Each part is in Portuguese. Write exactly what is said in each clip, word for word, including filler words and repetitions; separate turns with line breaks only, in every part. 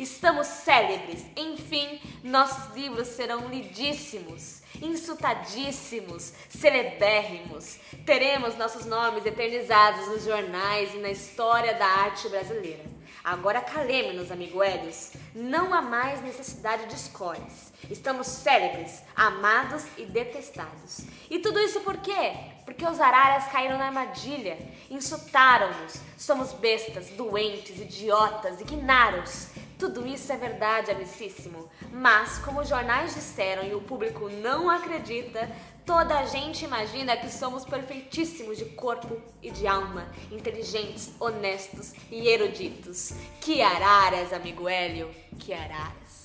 Estamos célebres. Enfim, nossos livros serão lidíssimos, insultadíssimos, celebérrimos. Teremos nossos nomes eternizados nos jornais e na história da arte brasileira. Agora caleme-nos, amiguelos. Não há mais necessidade de escolhas. Estamos célebres, amados e detestados. E tudo isso por quê? Porque os araras caíram na armadilha, insultaram-nos. Somos bestas, doentes, idiotas, ignaros. Tudo isso é verdade, amicíssimo. Mas, como os jornais disseram e o público não acredita, toda a gente imagina que somos perfeitíssimos de corpo e de alma, inteligentes, honestos e eruditos. Que araras, amigo Hélio, que araras.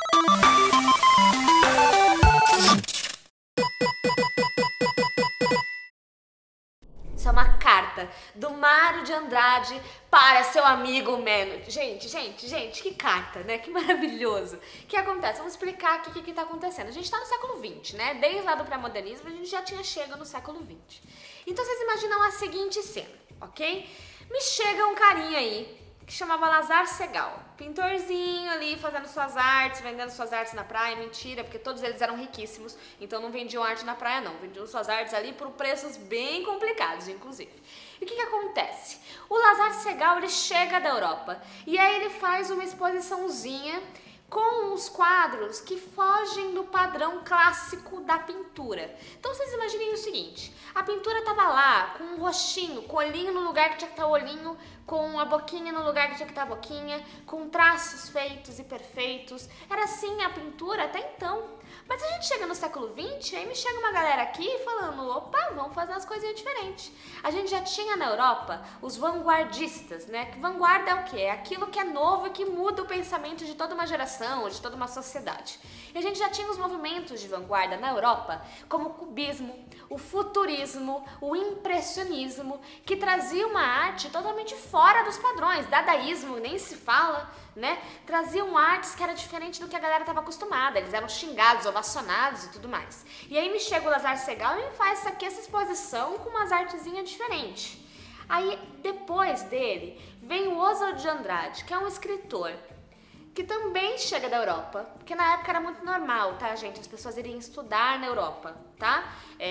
Isso é uma carta do Mário de Andrade para seu amigo Meno. Gente, gente, gente, que carta, né? Que maravilhoso. O que acontece? Vamos explicar aqui o que está acontecendo. A gente está no século vinte, né? Desde lá do pré-modernismo, a gente já tinha chegado no século vinte. Então vocês imaginam a seguinte cena, ok? Me chega um carinha aí, que chamava Lazar Segal, pintorzinho ali, fazendo suas artes, vendendo suas artes na praia. Mentira, porque todos eles eram riquíssimos, então não vendiam arte na praia não, vendiam suas artes ali por preços bem complicados, inclusive. E o que que acontece? O Lazar Segal, ele chega da Europa, e aí ele faz uma exposiçãozinha com os quadros que fogem do padrão clássico da pintura. Então vocês imaginem o seguinte, a pintura tava lá com um rostinho, com o olhinho no lugar que tinha que estar o olhinho, com a boquinha no lugar que tinha que estar a boquinha, com traços feitos e perfeitos. Era assim a pintura até então. Mas a gente chega no século vinte, aí me chega uma galera aqui falando, opa, vamos fazer umas coisinhas diferentes. A gente já tinha na Europa os vanguardistas, né? Que vanguarda é o quê? É aquilo que é novo e que muda o pensamento de toda uma geração, de toda uma sociedade. E a gente já tinha os movimentos de vanguarda na Europa, como o cubismo, o futurismo, o impressionismo, que trazia uma arte totalmente fora dos padrões. Dadaísmo, nem se fala, né? Traziam artes que era diferente do que a galera estava acostumada. Eles eram xingados, ovacionados e tudo mais. E aí me chega o Lazar Segal e me faz essa, aqui, essa exposição com umas artezinhas diferentes. Aí depois dele vem o Oswald de Andrade, que é um escritor que também chega da Europa, porque na época era muito normal, tá, gente? As pessoas iriam estudar na Europa, tá?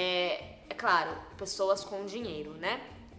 É, é claro, pessoas com dinheiro, né?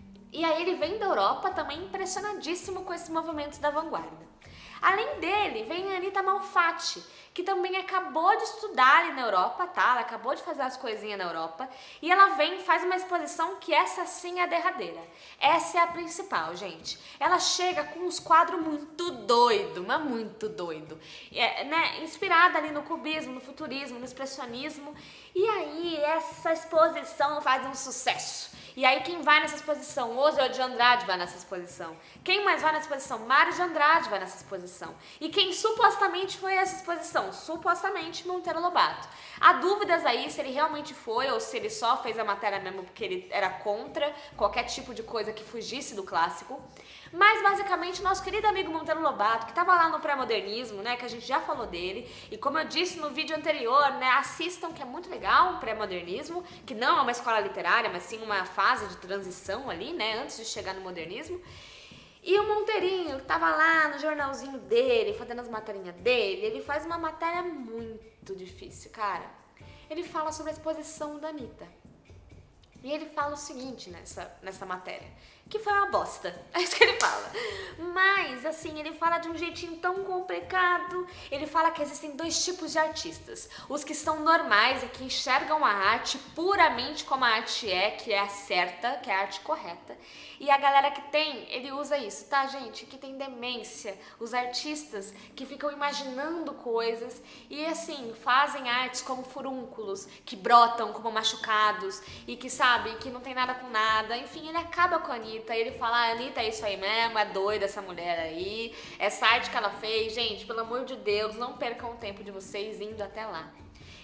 E aí ele vem da Europa também impressionadíssimo com esses movimentos da vanguarda. Além dele, vem a Anita Malfatti, que também acabou de estudar ali na Europa, tá? Ela acabou de fazer as coisinhas na Europa. E ela vem e faz uma exposição que essa sim é a derradeira. Essa é a principal, gente. Ela chega com uns quadros muito doido, mas muito doido. É, né? Inspirada ali no cubismo, no futurismo, no expressionismo. E aí essa exposição faz um sucesso. E aí quem vai nessa exposição? Oswald de Andrade vai nessa exposição. Quem mais vai nessa exposição? Mário de Andrade vai nessa exposição. E quem supostamente foi essa exposição? Supostamente Monteiro Lobato. Há dúvidas aí se ele realmente foi ou se ele só fez a matéria mesmo porque ele era contra qualquer tipo de coisa que fugisse do clássico. Mas basicamente nosso querido amigo Monteiro Lobato, que estava lá no pré-modernismo, né, que a gente já falou dele, e como eu disse no vídeo anterior, né, assistam que é muito legal o pré-modernismo, que não é uma escola literária, mas sim uma fase de transição ali, né, antes de chegar no modernismo. E o Monteirinho estava lá no jornalzinho dele, fazendo as materinhas dele, ele faz uma matéria muito difícil, cara. Ele fala sobre a exposição da Anitta. E ele fala o seguinte nessa, nessa matéria, que foi uma bosta, é isso que ele fala. Mas, assim, ele fala de um jeitinho tão complicado. Ele fala que existem dois tipos de artistas. Os que são normais e que enxergam a arte puramente como a arte é, que é a certa, que é a arte correta. E a galera que tem, ele usa isso, tá, gente? Que tem demência. Os artistas que ficam imaginando coisas e, assim, fazem artes como furúnculos, que brotam como machucados e que, sabe, que não tem nada com nada. Enfim, ele acaba com a Anitta. Ele fala, ah, Anitta é isso aí mesmo, é doida essa mulher aí. Essa arte que ela fez, gente, pelo amor de Deus, não percam o tempo de vocês indo até lá.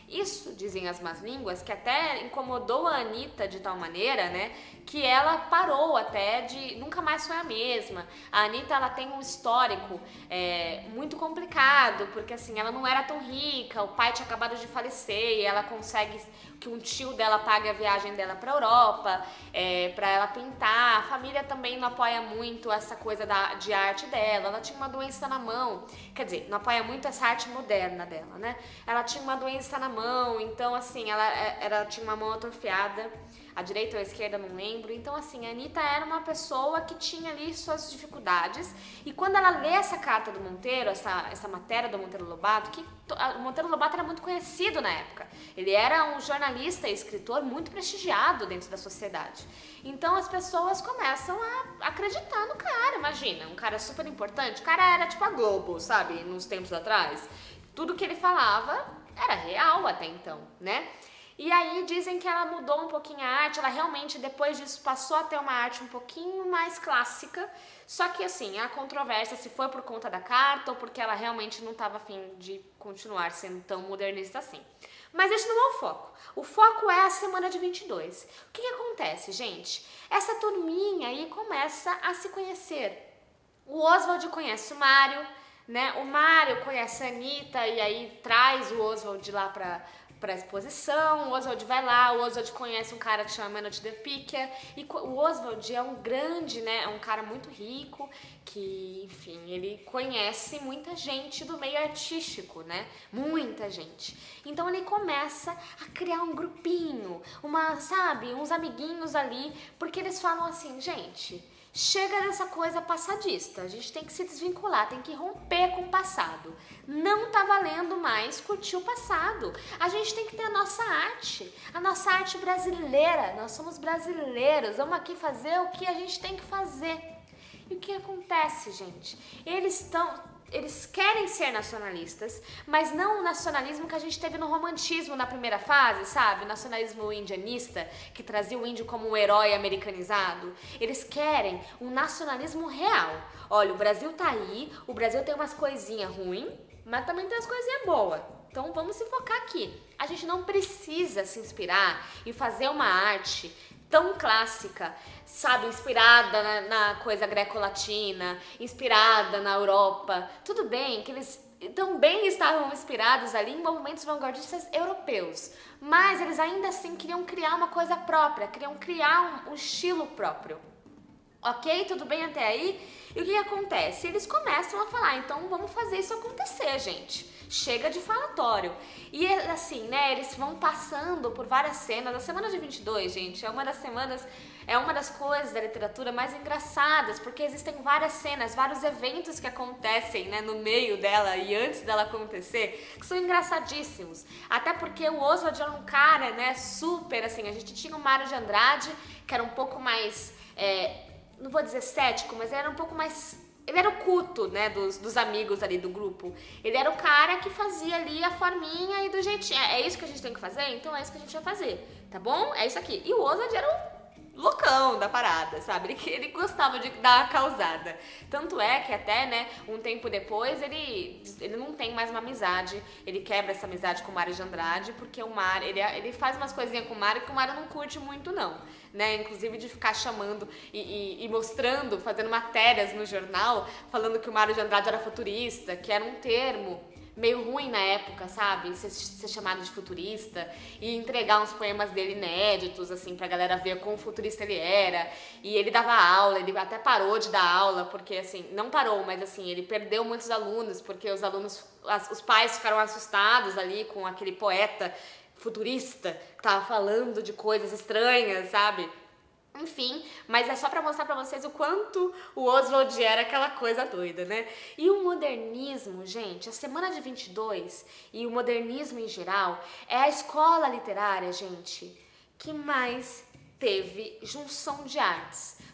Isso, dizem as más línguas, que até incomodou a Anitta de tal maneira, né, que ela parou até de... nunca mais foi a mesma. A Anitta, ela tem um histórico é, muito complicado, porque assim, ela não era tão rica, o pai tinha acabado de falecer e ela consegue que um tio dela pague a viagem dela pra Europa, é, pra ela pintar. A família também não apoia muito essa coisa da, de arte dela, ela tinha uma doença na mão, quer dizer, não apoia muito essa arte moderna dela, né? Ela tinha uma doença na mão, então assim, ela, ela tinha uma mão atrofiada, a direita ou a esquerda, não lembro. Então assim, a Anitta era uma pessoa que tinha ali suas dificuldades, e quando ela lê essa carta do Monteiro, essa, essa matéria do Monteiro Lobato, que o Monteiro Lobato era muito conhecido na época, ele era um jornalista e escritor muito prestigiado dentro da sociedade, então as pessoas começam a acreditar no cara. Imagina, um cara super importante, o cara era tipo a Globo, sabe, nos tempos atrás, tudo que ele falava era real até então, né? E aí dizem que ela mudou um pouquinho a arte, ela realmente depois disso passou a ter uma arte um pouquinho mais clássica, só que assim, há controvérsia se foi por conta da carta ou porque ela realmente não estava a fim de continuar sendo tão modernista assim. Mas esse não é o foco, o foco é a semana de vinte e dois. O que que acontece, gente? Essa turminha aí começa a se conhecer. O Oswald conhece o Mário, né? O Mário conhece a Anitta e aí traz o Oswald lá pra... para exposição. O Oswald vai lá, o Oswald conhece um cara que chama Menot de Piquia, e o Oswald é um grande, né, é um cara muito rico, que, enfim, ele conhece muita gente do meio artístico, né, muita gente. Então ele começa a criar um grupinho, uma, sabe, uns amiguinhos ali, porque eles falam assim, gente, chega dessa coisa passadista, a gente tem que se desvincular, tem que romper com o passado. Não tá valendo mais curtir o passado. A gente tem que ter a nossa arte, a nossa arte brasileira. Nós somos brasileiros, vamos aqui fazer o que a gente tem que fazer. E o que acontece, gente? Eles estão... Eles querem ser nacionalistas, mas não o nacionalismo que a gente teve no romantismo na primeira fase, sabe? O nacionalismo indianista, que trazia o índio como um herói americanizado. Eles querem um nacionalismo real. Olha, o Brasil tá aí, o Brasil tem umas coisinhas ruins, mas também tem umas coisinhas boas. Então vamos se focar aqui. A gente não precisa se inspirar e fazer uma arte tão clássica, sabe, inspirada na, na coisa greco-latina, inspirada na Europa. Tudo bem que eles também estavam inspirados ali em movimentos vanguardistas europeus, mas eles ainda assim queriam criar uma coisa própria, queriam criar um, um estilo próprio. Ok? Tudo bem até aí? E o que acontece? Eles começam a falar, então vamos fazer isso acontecer, gente. Chega de falatório. E assim, né, eles vão passando por várias cenas. A semana de vinte e dois, gente, é uma das semanas, é uma das coisas da literatura mais engraçadas, porque existem várias cenas, vários eventos que acontecem, né, no meio dela e antes dela acontecer, que são engraçadíssimos. Até porque o Oswald era um cara, né, super, assim, a gente tinha o Mário de Andrade, que era um pouco mais, é, não vou dizer cético, mas era um pouco mais... Ele era o culto, né, dos, dos amigos ali do grupo. Ele era o cara que fazia ali a forminha e do jeitinho. É, é isso que a gente tem que fazer? Então é isso que a gente vai fazer, tá bom? É isso aqui. E o Oswald era o loucão da parada, sabe? Ele, ele gostava de dar a causada. Tanto é que até, né, um tempo depois, ele, ele não tem mais uma amizade. Ele quebra essa amizade com o Mário de Andrade, porque o Mário, ele, ele faz umas coisinhas com o Mário que o Mário não curte muito, não. Né, inclusive de ficar chamando e, e, e mostrando, fazendo matérias no jornal, falando que o Mário de Andrade era futurista, que era um termo meio ruim na época, sabe? Ser, ser chamado de futurista e entregar uns poemas dele inéditos, assim, pra galera ver quão futurista ele era. E ele dava aula, ele até parou de dar aula, porque, assim, não parou, mas, assim, ele perdeu muitos alunos, porque os alunos, as, os pais ficaram assustados ali com aquele poeta futurista, que tava falando de coisas estranhas, sabe? Enfim, mas é só pra mostrar pra vocês o quanto o Oswald era aquela coisa doida, né? E o modernismo, gente, a semana de vinte e dois e o modernismo em geral é a escola literária, gente, que mais teve junção de artes.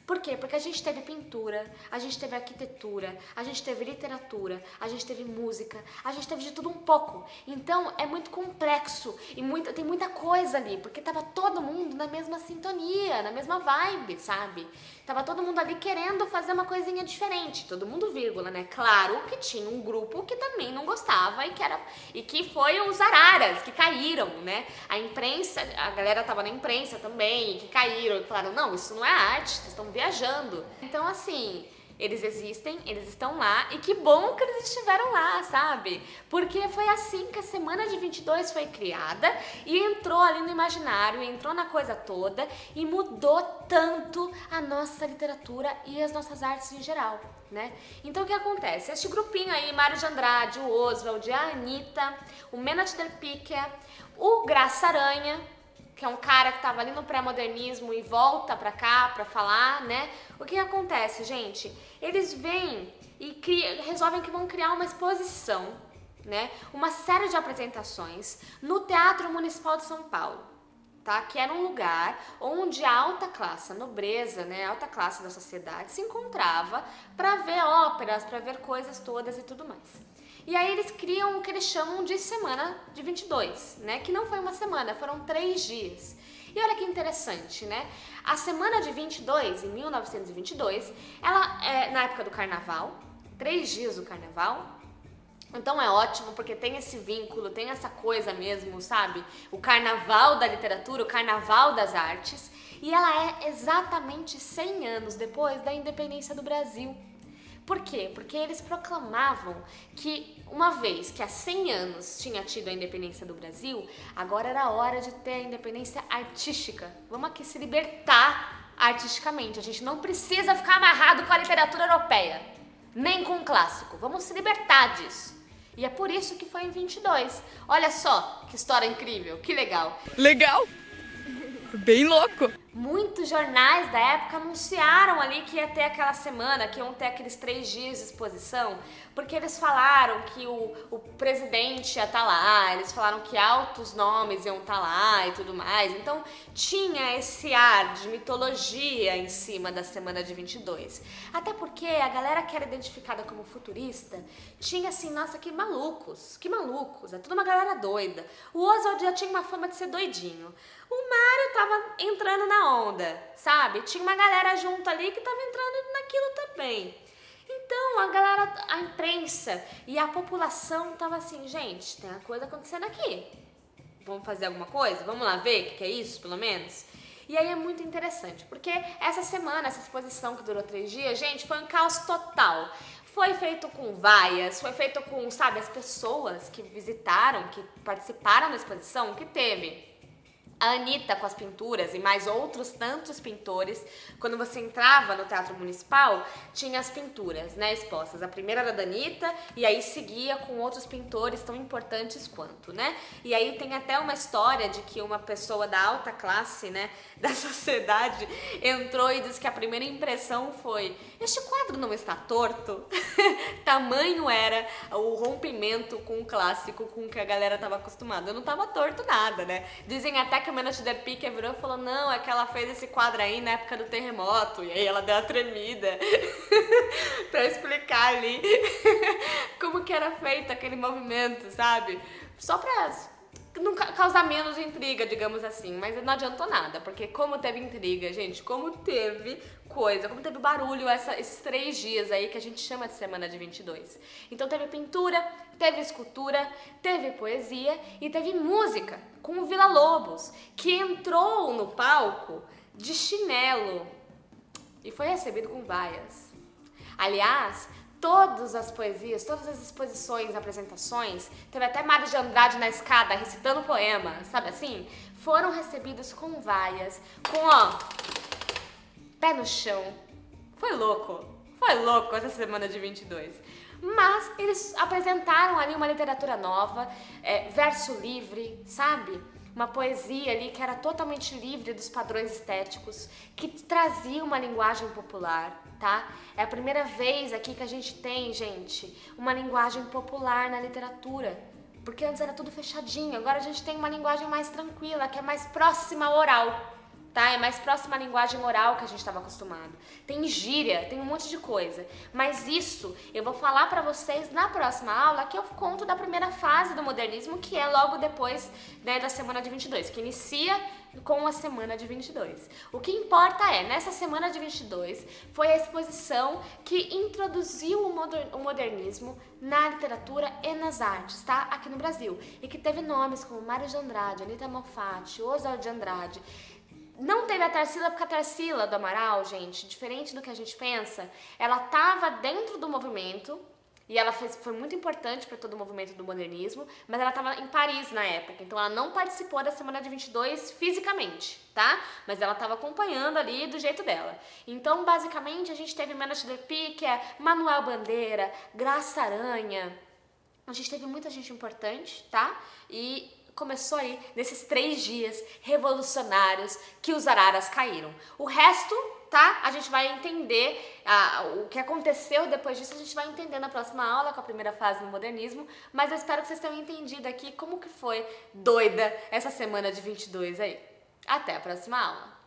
Por quê? Porque a gente teve pintura, a gente teve arquitetura, a gente teve literatura, a gente teve música, a gente teve de tudo um pouco. Então é muito complexo e muita, tem muita coisa ali, porque tava todo mundo na mesma sintonia, na mesma vibe, sabe? Tava todo mundo ali querendo fazer uma coisinha diferente, todo mundo vírgula, né? Claro que tinha um grupo que também não gostava e que, era, e que foi os araras, que caíram, né? A imprensa, a galera tava na imprensa também, que caíram e falaram, não, isso não é arte, vocês estão viajando. Então, assim, eles existem, eles estão lá e que bom que eles estiveram lá, sabe? Porque foi assim que a Semana de vinte e dois foi criada e entrou ali no imaginário, entrou na coisa toda e mudou tanto a nossa literatura e as nossas artes em geral, né? Então o que acontece? Este grupinho aí, Mário de Andrade, o Oswald, a Anitta, o Menat Del Pique, o Graça Aranha, que é um cara que tava ali no pré-modernismo e volta pra cá pra falar, né? O que acontece, gente? Eles vêm e cria, resolvem que vão criar uma exposição, né? Uma série de apresentações no Teatro Municipal de São Paulo, tá? Que era um lugar onde a alta classe, a nobreza, né? A alta classe da sociedade se encontrava pra ver óperas, pra ver coisas todas e tudo mais. E aí eles criam o que eles chamam de Semana de vinte e dois, né? Que não foi uma semana, foram três dias. E olha que interessante, né? A Semana de vinte e dois, em mil novecentos e vinte e dois, ela é na época do Carnaval, três dias do Carnaval. Então é ótimo porque tem esse vínculo, tem essa coisa mesmo, sabe? O Carnaval da literatura, o Carnaval das artes. E ela é exatamente cem anos depois da independência do Brasil. Por quê? Porque eles proclamavam que uma vez que há cem anos tinha tido a independência do Brasil, agora era a hora de ter a independência artística. Vamos aqui se libertar artisticamente. A gente não precisa ficar amarrado com a literatura europeia, nem com o clássico. Vamos se libertar disso. E é por isso que foi em vinte e dois. Olha só que história incrível, que legal.
Legal! Bem louco!
Muitos jornais da época anunciaram ali que ia ter aquela semana, que iam ter aqueles três dias de exposição, porque eles falaram que o, o presidente ia estar lá, eles falaram que altos nomes iam estar lá e tudo mais. Então tinha esse ar de mitologia em cima da Semana de vinte e dois. Até porque a galera que era identificada como futurista tinha assim, nossa, que malucos, que malucos, é tudo uma galera doida. O Oswald já tinha uma fama de ser doidinho. O Mário tava entrando na onda, sabe? Tinha uma galera junto ali que tava entrando naquilo também. Então a galera, a imprensa e a população tava assim, gente, tem uma coisa acontecendo aqui. Vamos fazer alguma coisa? Vamos lá ver o que, que é isso, pelo menos? E aí é muito interessante, porque essa semana, essa exposição que durou três dias, gente, foi um caos total. Foi feito com vaias, foi feito com, sabe, as pessoas que visitaram, que participaram da exposição, que teve a Anitta com as pinturas e mais outros tantos pintores. Quando você entrava no Teatro Municipal, tinha as pinturas, né, expostas. A primeira era da Anitta e aí seguia com outros pintores tão importantes quanto, né? E aí tem até uma história de que uma pessoa da alta classe, né, da sociedade entrou e disse que a primeira impressão foi: este quadro não está torto? Tamanho era o rompimento com o clássico com que a galera estava acostumada. Eu não estava torto nada, né? Dizem até que a Menat Del Pique virou e falou: não, é que ela fez esse quadro aí na época do terremoto. E aí ela deu a tremida pra explicar ali como que era feito aquele movimento, sabe? Só pra não causar menos intriga, digamos assim, mas não adiantou nada, porque como teve intriga, gente, como teve coisa, como teve barulho essa, esses três dias aí que a gente chama de Semana de vinte e dois. Então teve pintura, teve escultura, teve poesia e teve música com o Vila Lobos, que entrou no palco de chinelo e foi recebido com vaias. Aliás, todas as poesias, todas as exposições, apresentações, teve até Mário de Andrade na escada recitando poema, sabe assim? Foram recebidos com vaias, com, ó, pé no chão. Foi louco, foi louco essa Semana de vinte e dois. Mas eles apresentaram ali uma literatura nova, é, verso livre, sabe? Uma poesia ali que era totalmente livre dos padrões estéticos, que trazia uma linguagem popular, tá? É a primeira vez aqui que a gente tem, gente, uma linguagem popular na literatura, porque antes era tudo fechadinho, agora a gente tem uma linguagem mais tranquila, que é mais próxima ao oral, tá? É mais próximo à linguagem oral que a gente estava acostumado. Tem gíria, tem um monte de coisa. Mas isso eu vou falar para vocês na próxima aula, que eu conto da primeira fase do modernismo, que é logo depois, né, da semana de vinte e dois, que inicia com a semana de vinte e dois. O que importa é, nessa semana de vinte e dois, foi a exposição que introduziu o modernismo na literatura e nas artes, tá? Aqui no Brasil. E que teve nomes como Mário de Andrade, Anita Malfatti, Oswald de Andrade. Não teve a Tarsila, porque a Tarsila do Amaral, gente, diferente do que a gente pensa, ela estava dentro do movimento e ela fez, foi muito importante para todo o movimento do modernismo, mas ela estava em Paris na época, então ela não participou da semana de vinte e dois fisicamente, tá? Mas ela estava acompanhando ali do jeito dela. Então, basicamente, a gente teve Menach Delpy, que é Manuel Bandeira, Graça Aranha, a gente teve muita gente importante, tá? E começou aí nesses três dias revolucionários que os araras caíram. O resto, tá? A gente vai entender ah, o que aconteceu depois disso, a gente vai entender na próxima aula com a primeira fase do modernismo, mas eu espero que vocês tenham entendido aqui como que foi doida essa semana de vinte e dois aí. Até a próxima aula!